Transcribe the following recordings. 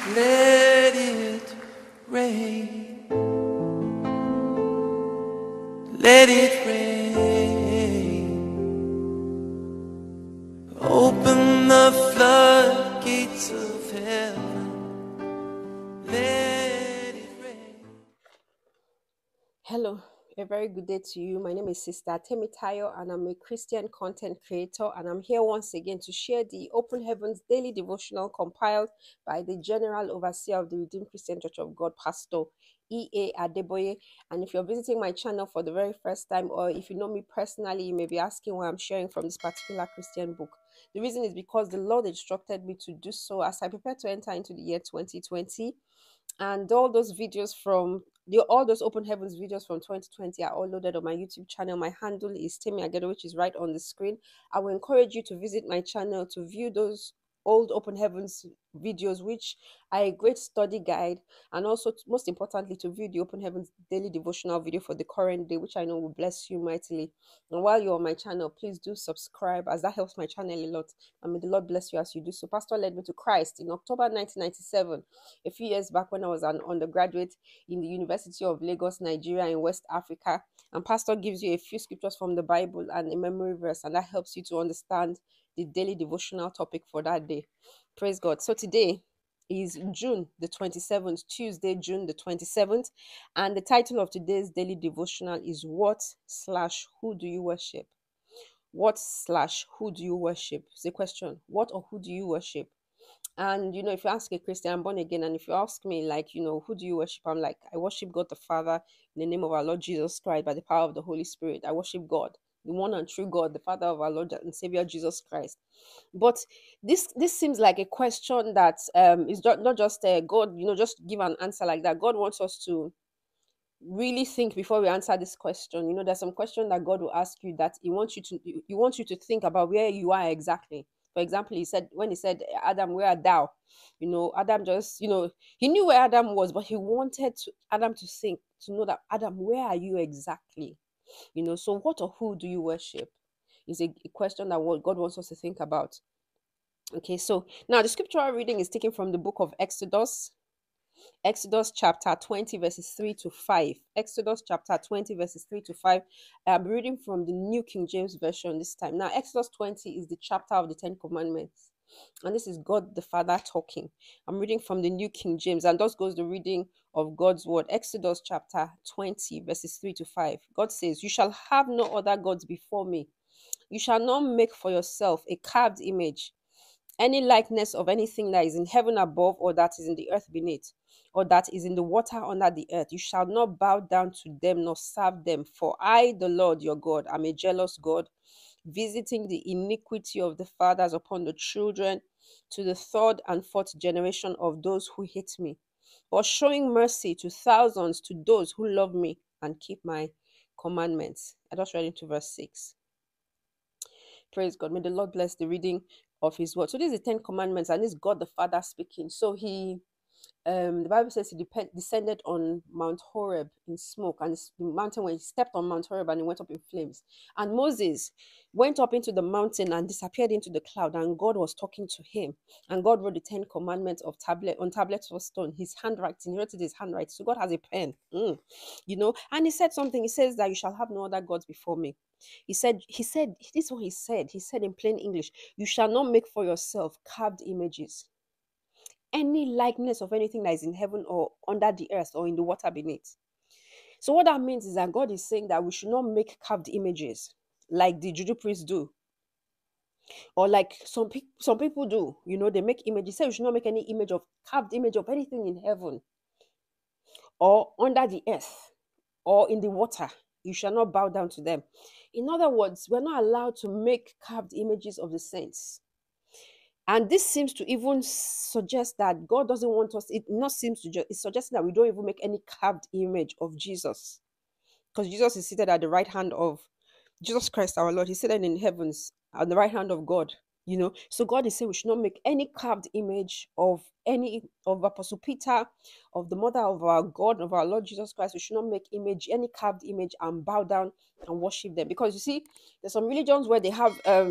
Let it rain. Let it rain. Open the floodgates of heaven. Let it rain. Hello, a very good day to you. My name is Sister Temitayo, and I'm a Christian content creator. And I'm here once again to share the Open Heavens daily devotional compiled by the General Overseer of the Redeemed Christian Church of God, Pastor E.A. Adeboye. And if you're visiting my channel for the very first time, or if you know me personally, you may be asking why I'm sharing from this particular Christian book. The reason is because the Lord instructed me to do so as I prepare to enter into the year 2020. And all those videos from all those Open Heavens videos from 2020 are all loaded on my YouTube channel. My handle is Temi Agedo, which is right on the screen. I will encourage you to visit my channel to view those old Open Heavens videos, which are a great study guide, and also most importantly to view the Open Heavens daily devotional video for the current day, which I know will bless you mightily. And while you're on my channel, please do subscribe, as that helps my channel a lot, and may the Lord bless you as you do so. Pastor led me to Christ in October 1997, a few years back, when I was an undergraduate in the University of Lagos, Nigeria, in West Africa. And Pastor gives you a few scriptures from the Bible and a memory verse, and that helps you to understand the daily devotional topic for that day. Praise God. So today is June the 27th, Tuesday, June the 27th, and the title of today's daily devotional is What/Who do you worship? What/Who do you worship? It's a question. What or who do you worship? And if you ask a Christian, I'm born again, and if you ask me, like, who do you worship? I'm like, I worship God the Father in the name of our Lord Jesus Christ by the power of the Holy Spirit. I worship God, the one and true God, the Father of our Lord and Savior Jesus Christ. But this seems like a question that is not just God, just give an answer like that. God wants us to really think before we answer this question. There's some question that God will ask you that he wants you to think about where you are exactly. For example, when he said, Adam, where art thou? Adam just, he knew where Adam was, but he wanted Adam to think, to know that, Adam, where are you exactly? So what or who do you worship is a question that what God wants us to think about. Okay, so now the scriptural reading is taken from the book of Exodus chapter 20, verses 3 to 5. Exodus chapter 20, verses 3 to 5. I'm reading from the New King James Version this time. Now, Exodus 20 is the chapter of the Ten Commandments. And this is God the Father talking. I'm reading from the New King James, and thus goes the reading of God's word. Exodus chapter 20, verses 3 to 5. God says, You shall have no other gods before me. You shall not make for yourself a carved image, any likeness of anything that is in heaven above, or that is in the earth beneath, or that is in the water under the earth. You shall not bow down to them nor serve them. For I, the Lord your God, am a jealous God, visiting the iniquity of the fathers upon the children to the third and fourth generation of those who hate me, but showing mercy to thousands, to those who love me and keep my commandments. I just read into verse 6. Praise God. May the Lord bless the reading of his word. So this is the Ten Commandments, and this is God the Father speaking. So the Bible says he descended on Mount Horeb in smoke, and the mountain, when he stepped on Mount Horeb, and it went up in flames. And Moses went up into the mountain and disappeared into the cloud, and God was talking to him. And God wrote the Ten Commandments on tablets of stone, his handwriting. He wrote it his handwriting. So God has a pen, and he said something. He says that you shall have no other gods before me. He said, this is what he said. He said in plain English, you shall not make for yourself carved images, any likeness of anything that is in heaven or under the earth or in the water beneath. So what that means is that God is saying that we should not make carved images like the Juju priests do, or like some people do. They make images. Say we should not make any carved image of anything in heaven or under the earth or in the water. You shall not bow down to them. In other words, we're not allowed to make carved images of the saints. And this seems to even suggest that God doesn't want us. It's suggesting that we don't even make any carved image of Jesus, because Jesus is seated at the right hand of Jesus Christ our Lord. He's seated in heavens at the right hand of God. So God is saying we should not make any carved image of Apostle Peter, of the mother of our God, of our Lord Jesus Christ. We should not make any carved image and bow down and worship them, because you see, there's some religions where they have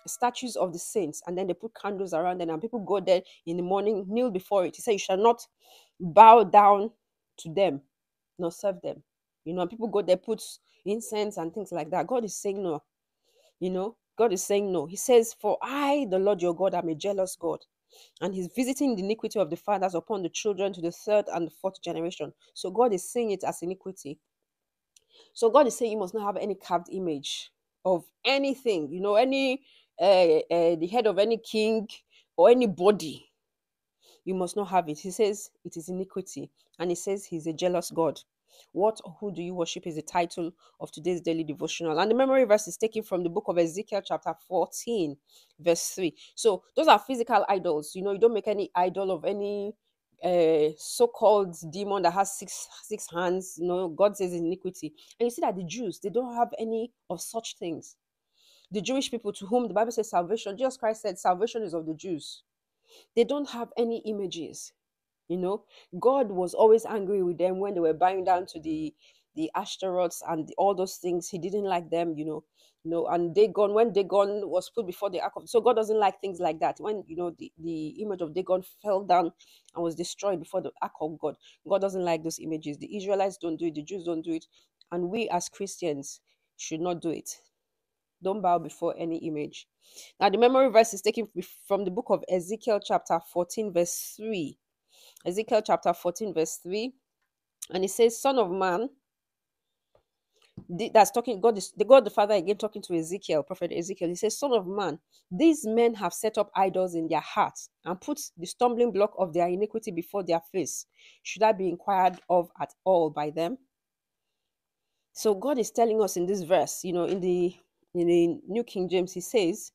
statues of the saints, and then they put candles around them, and people go there in the morning, kneel before it. He said, you shall not bow down to them, nor serve them. And people go there, put incense and things like that. God is saying no. God is saying no. He says, for I, the Lord your God, am a jealous God, and he's visiting the iniquity of the fathers upon the children to the third and the fourth generation. So God is seeing it as iniquity. So God is saying you must not have any carved image of anything, any the head of any king or anybody. You must not have it. He says it is iniquity, and he says he's a jealous God. What or who do you worship is the title of today's daily devotional. And the memory verse is taken from the book of Ezekiel, chapter 14, verse 3. So those are physical idols. You don't make any idol of any so-called demon that has six hands. God says iniquity. And you see that the Jews, they don't have any of such things. The Jewish people, to whom the Bible says salvation, Jesus Christ said salvation is of the Jews. They don't have any images. God was always angry with them when they were bowing down to the Ashtaroths and all those things. He didn't like them, and Dagon, when Dagon was put before the ark of, so God doesn't like things like that. When the image of Dagon fell down and was destroyed before the ark of God, God doesn't like those images. The Israelites don't do it, the Jews don't do it, and we as Christians should not do it. Don't bow before any image. Now the memory verse is taken from the book of Ezekiel, chapter 14, verse 3. Ezekiel chapter 14, verse 3. And it says, Son of man, that's talking, God the Father again talking to Ezekiel, prophet Ezekiel. He says, Son of man, these men have set up idols in their hearts and put the stumbling block of their iniquity before their face. Should I be inquired of at all by them? So God is telling us in this verse, in the New King James, he says,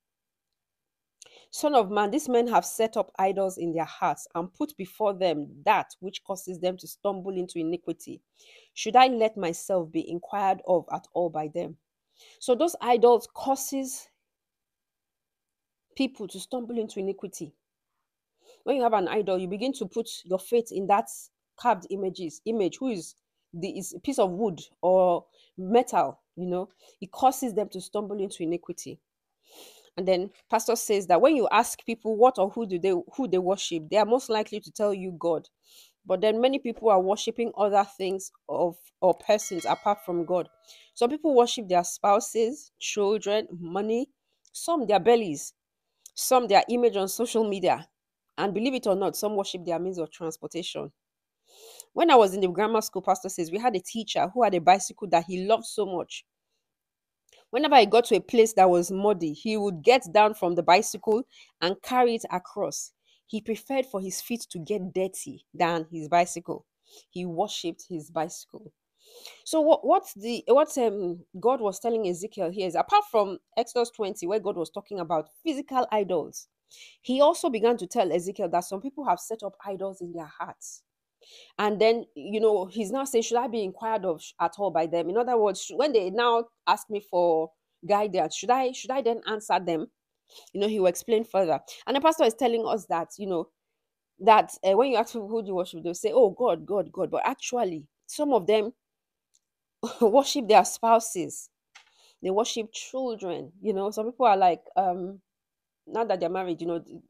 Son of man, these men have set up idols in their hearts and put before them that which causes them to stumble into iniquity. Should I let myself be inquired of at all by them? So those idols causes people to stumble into iniquity. When you have an idol, you begin to put your faith in that carved image, who is a piece of wood or metal, it causes them to stumble into iniquity. And then pastor says that when you ask people what or who they worship, they are most likely to tell you God. But then many people are worshiping other things or persons apart from God. Some people worship their spouses, children, money, some their bellies, some their image on social media. And believe it or not, some worship their means of transportation. When I was in the grammar school, pastor says we had a teacher who had a bicycle that he loved so much. Whenever he got to a place that was muddy, he would get down from the bicycle and carry it across. He preferred for his feet to get dirty than his bicycle. He worshipped his bicycle. So what God was telling Ezekiel here is, apart from Exodus 20, where God was talking about physical idols, he also began to tell Ezekiel that some people have set up idols in their hearts. And then, he's now saying, should I be inquired of at all by them? In other words, when they now ask me for guidance, should I then answer them? He will explain further. And the pastor is telling us that, that when you ask people who do you worship, they'll say, oh, God, God, God. But actually, some of them worship their spouses. They worship children. Some people are like, now that they're married,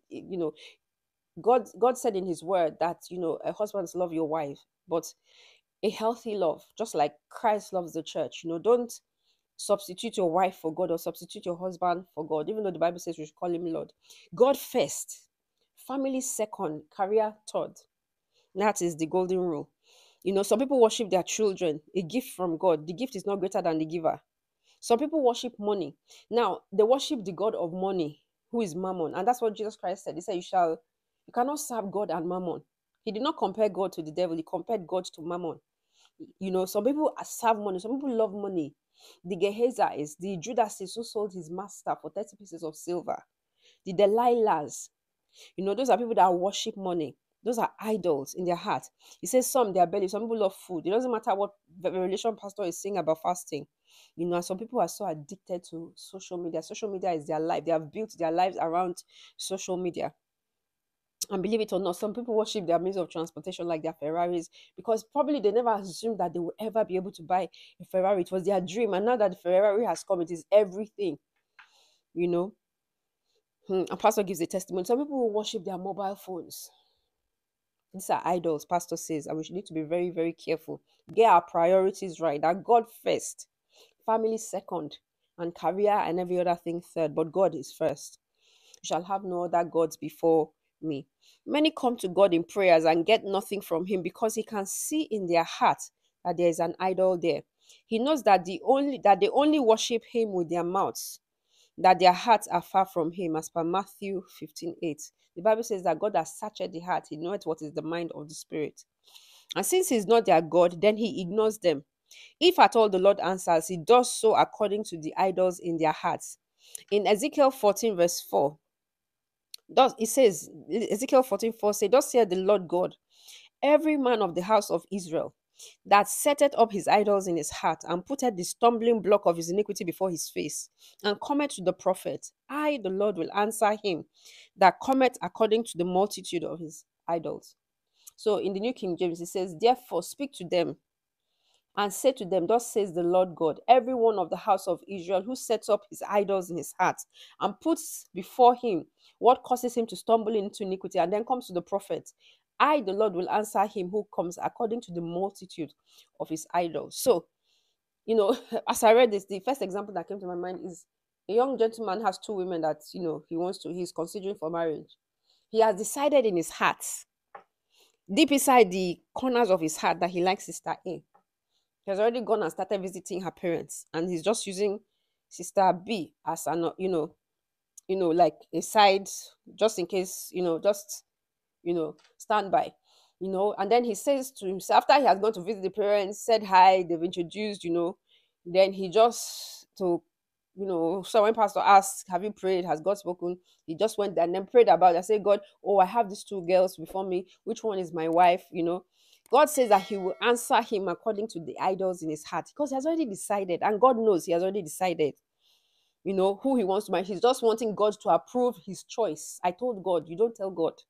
God said in his word that, husbands love your wife, but a healthy love, just like Christ loves the church. Don't substitute your wife for God or substitute your husband for God, even though the Bible says we should call him Lord. God first, family second, career third. That is the golden rule. Some people worship their children, a gift from God. The gift is not greater than the giver. Some people worship money. Now, they worship the God of money, who is Mammon. And that's what Jesus Christ said. He said, you cannot serve God and Mammon. He did not compare God to the devil. He compared God to Mammon. Some people serve money. Some people love money. The Gehezis, the Judases who sold his master for 30 pieces of silver. The Delilahs. Those are people that worship money. Those are idols in their heart. He says some, their belly. Some people love food. It doesn't matter what the Revelation pastor is saying about fasting. Some people are so addicted to social media. Social media is their life. They have built their lives around social media. And believe it or not, some people worship their means of transportation like their Ferraris, because probably they never assumed that they will ever be able to buy a Ferrari. It was their dream. And now that the Ferrari has come, it is everything. A pastor gives a testimony. Some people will worship their mobile phones. These are idols, pastor says, and we should need to be very, very careful. Get our priorities right. That God first, family second, and career and every other thing third. But God is first. You shall have no other gods before me. Many come to God in prayers and get nothing from Him because He can see in their heart that there is an idol there. He knows that they only worship Him with their mouths, that their hearts are far from Him, as per Matthew 15:8. The Bible says that God has searched the heart, He knows what is the mind of the Spirit. And since He's not their God, then He ignores them. If at all the Lord answers, He does so according to the idols in their hearts. In Ezekiel 14, verse 4, it says, Ezekiel 14:4 says, thus saith the Lord God, every man of the house of Israel that setteth up his idols in his heart, and putteth the stumbling block of his iniquity before his face, and cometh to the prophet, I, the Lord, will answer him that cometh according to the multitude of his idols. So in the New King James, it says, therefore speak to them and say to them, thus says the Lord God, every one of the house of Israel who sets up his idols in his heart and puts before him what causes him to stumble into iniquity, and then comes to the prophet, I, the Lord, will answer him who comes according to the multitude of his idols. So, as I read this, the first example that came to my mind is a young gentleman has two women that, he's considering for marriage. He has decided in his heart, deep inside the corners of his heart, that he likes Sister A. He has already gone and started visiting her parents, and he's just using Sister B as an, like a side, just in case, stand by, and then he says to himself, after he has gone to visit the parents, said hi, they've introduced, then he just so when pastor asked, have you prayed, has God spoken, he just went there and then prayed about it. I said, God, I have these two girls before me, which one is my wife? God says that He will answer him according to the idols in his heart, because he has already decided, and God knows he has already decided who he wants to marry. He's just wanting God to approve his choice. I told God, you don't tell God,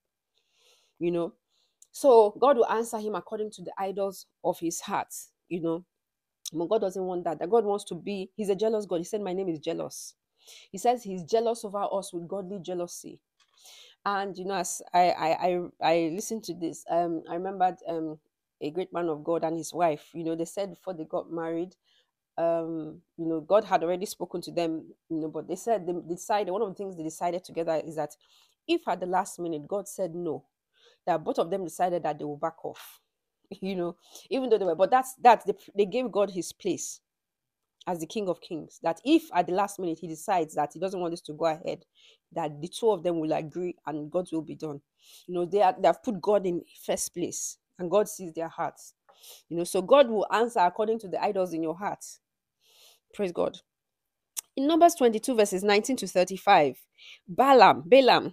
so God will answer him according to the idols of his heart. But God doesn't want that. God wants to be, He's a jealous God. He said, my name is jealous. He says He's jealous over us with godly jealousy. And as I listened to this, I remembered a great man of God and his wife. They said before they got married, God had already spoken to them, but they said they decided, one of the things they decided together is that if at the last minute God said no, that both of them decided that they will back off. Even though they were, but they gave God His place as the King of Kings, that if at the last minute He decides that He doesn't want this to go ahead, that the two of them will agree and God's will be done. They have put God in first place, and God sees their hearts. So God will answer according to the idols in your heart. Praise God. In Numbers 22 verses 19 to 35, Balaam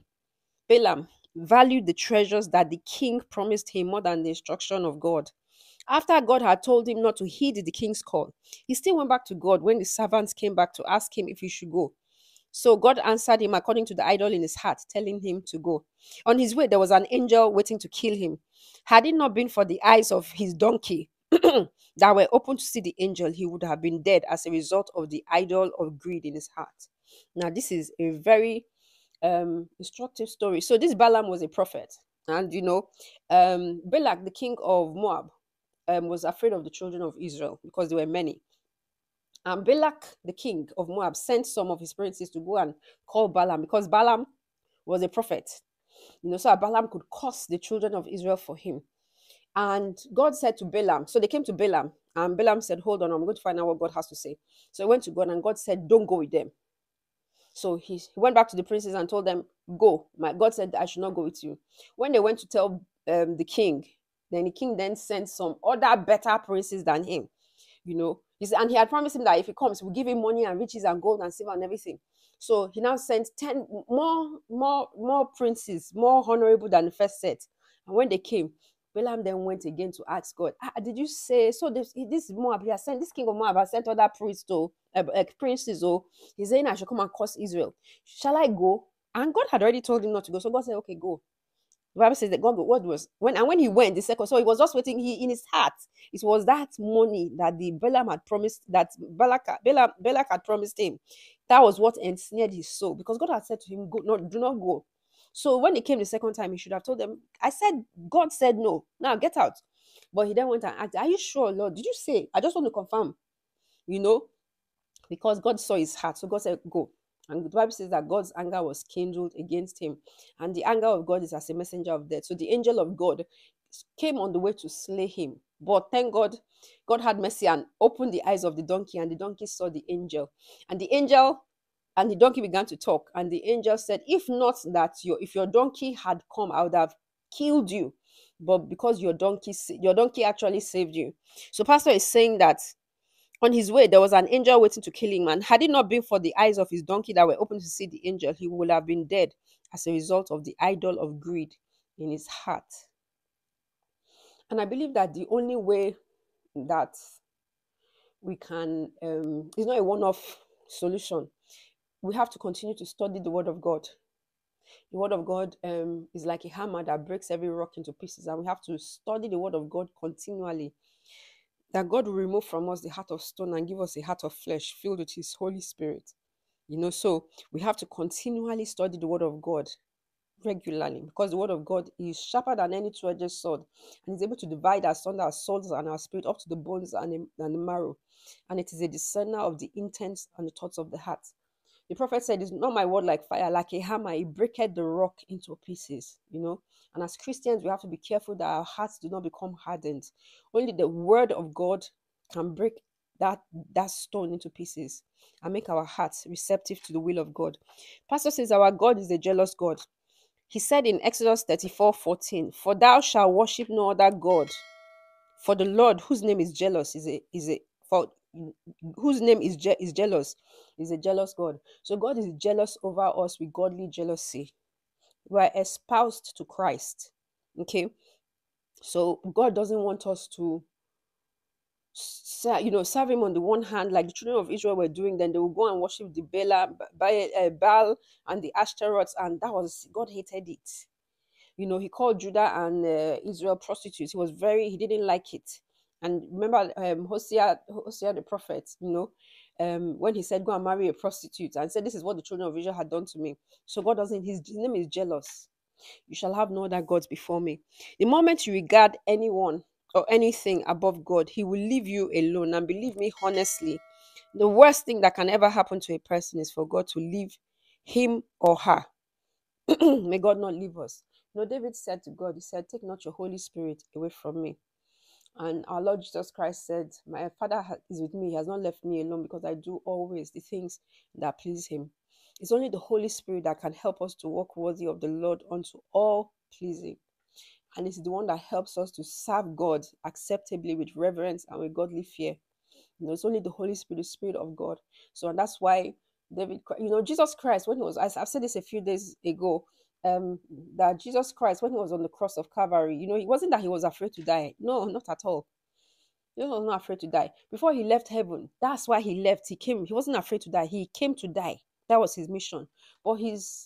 valued the treasures that the king promised him more than the instruction of God. After God had told him not to heed the king's call, he still went back to God when the servants came back to ask him if he should go. So God answered him according to the idol in his heart, telling him to go. On his way, there was an angel waiting to kill him. Had it not been for the eyes of his donkey that were open to see the angel, he would have been dead as a result of the idol of greed in his heart. Now, this is a very instructive story. So this Balaam was a prophet, and Balak, the king of Moab, was afraid of the children of Israel because there were many. And Balak, the king of Moab, sent some of his princes to go and call Balaam, because Balaam was a prophet, so Balaam could curse the children of Israel for him. And God said to Balaam, so they came to Balaam, and Balaam said, hold on, I'm going to find out what God has to say. So he went to God, and God said, don't go with them. So he went back to the princes and told them, go. God said, I should not go with you. When they went to tell the king, then the king then sent some other better princes than him, and he had promised him that if he comes, we'll give him money and riches and gold and silver and everything. So he now sent 10 more princes, more honorable than the first set. And when they came, Balaam then went again to ask God, did you say, so this Moab, this king of Moab has sent other princes, he's saying I should come and curse Israel. Shall I go? And God had already told him not to go. So God said, okay, go. The Bible says that God, what was when he went the second, so he was just waiting. He in his heart, it was that money that the Balaam had promised, that Balak had promised him. That was what ensnared his soul, because God had said to him, "Go, no, do not go." So when he came the second time, he should have told them, "I said, God said no. Now get out." But he then went and asked, "Are you sure, Lord? Did you say? I just want to confirm." You know, because God saw his heart. So God said, "Go." And the Bible says that God's anger was kindled against him. And the anger of God is as a messenger of death. So the angel of God came on the way to slay him. But thank God, God had mercy and opened the eyes of the donkey, and the donkey saw the angel. And the angel and the donkey began to talk. And the angel said, "If not that if your donkey had come, I would have killed you. But because your donkey actually saved you." So Pastor is saying that on his way, there was an angel waiting to kill him. And had it not been for the eyes of his donkey that were open to see the angel, he would have been dead as a result of the idol of greed in his heart. And I believe that the only way that we can, it's not a one off solution. We have to continue to study the Word of God. The Word of God is like a hammer that breaks every rock into pieces. And we have to study the Word of God continually, that God will remove from us the heart of stone and give us a heart of flesh filled with his Holy Spirit. So we have to continually study the Word of God regularly, because the Word of God is sharper than any two-edged sword and is able to divide asunder our souls and our spirit up to the bones and the marrow. And it is a discerner of the intents and the thoughts of the heart. The prophet said, "It's not my word like fire, like a hammer, it breaketh the rock into pieces." And as Christians, we have to be careful that our hearts do not become hardened. Only the word of God can break that stone into pieces and make our hearts receptive to the will of God. Pastor says our God is a jealous God. He said in Exodus 34:14, "For thou shalt worship no other God, for the Lord, whose name is jealous, whose name is jealous, is a jealous God." So God is jealous over us with godly jealousy. We are espoused to Christ. Okay, so God doesn't want us to serve him on the one hand, like the children of Israel were doing. Then they will go and worship the Baal and the Ashtaroths, and God hated it. He called Judah and Israel prostitutes. He didn't like it. And remember Hosea the prophet, when he said, "Go and marry a prostitute," and said, "This is what the children of Israel had done to me." So God doesn't, his name is jealous. "You shall have no other gods before me." The moment you regard anyone or anything above God, he will leave you alone. And believe me, honestly, the worst thing that can ever happen to a person is for God to leave him or her. May God not leave us. David said to God, he said, "Take not your Holy Spirit away from me." And our Lord Jesus Christ said, "My Father is with me. He has not left me alone, because I do always the things that please him." It's only the Holy Spirit that can help us to walk worthy of the Lord unto all pleasing. And it's the one that helps us to serve God acceptably with reverence and with godly fear. It's only the Holy Spirit, the Spirit of God. So, and that's why Jesus Christ, when he was, I've said this a few days ago, that Jesus Christ, when he was on the cross of Calvary, it wasn't that he was afraid to die. No, not at all. He was not afraid to die. Before he left heaven, that's why he left. He wasn't afraid to die. He came to die. That was his mission. But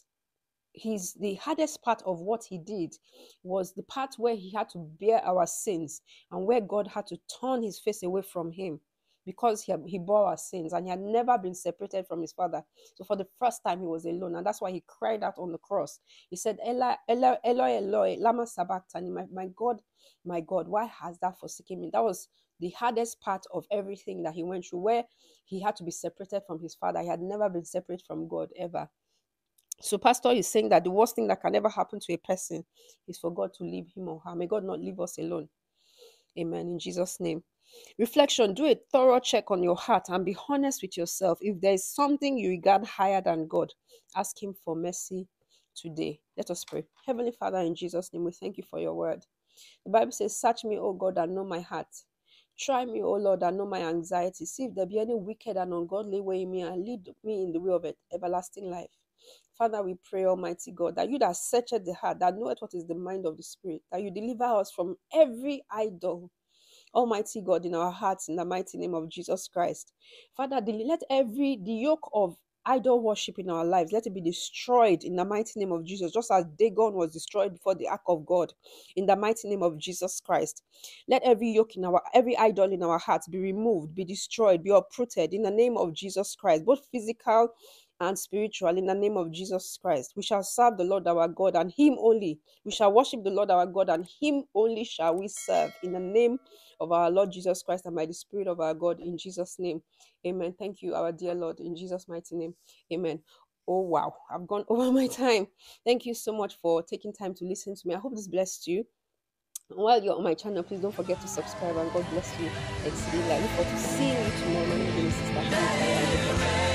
the hardest part of what he did was the part where he had to bear our sins, and where God had to turn his face away from him, because he bore our sins, and he had never been separated from his Father. So for the first time, he was alone, and that's why he cried out on the cross. He said, "Eloi, Eloi, Eloi, Eloi, lama sabachthani," my God, why has thou forsaken me?" That was the hardest part of everything that he went through, where he had to be separated from his Father. He had never been separate from God ever. So Pastor is saying that the worst thing that can ever happen to a person is for God to leave him or her. May God not leave us alone. Amen. In Jesus' name. Reflection: do a thorough check on your heart and be honest with yourself. If there is something you regard higher than God, ask him for mercy today. Let us pray. Heavenly Father, in Jesus' name, we thank you for your word. The Bible says, "Search me, O God, and know my heart. Try me, O Lord, and know my anxiety. See if there be any wicked and ungodly way in me, and lead me in the way of everlasting life." Father, we pray, Almighty God, that you that searcheth the heart, that knoweth what is the mind of the Spirit, that you deliver us from every idol, Almighty God, in our hearts, in the mighty name of Jesus Christ. Father, let the yoke of idol worship in our lives, let it be destroyed in the mighty name of Jesus, just as Dagon was destroyed before the ark of God. In the mighty name of Jesus Christ, let every yoke in our, every idol in our hearts be removed, be destroyed, be uprooted in the name of Jesus Christ, both physical and spiritual, in the name of Jesus Christ. We shall serve the Lord our God and Him only. We shall worship the Lord our God and Him only shall we serve, in the name of our Lord Jesus Christ and by the Spirit of our God, in Jesus' name. Amen. Thank you, our dear Lord, in Jesus' mighty name. Amen. Oh, wow. I've gone over my time. Thank you so much for taking time to listen to me. I hope this blessed you. While you're on my channel, please don't forget to subscribe, and God bless you exceedingly. I look forward to seeing you tomorrow. My name is Sister Cynthia.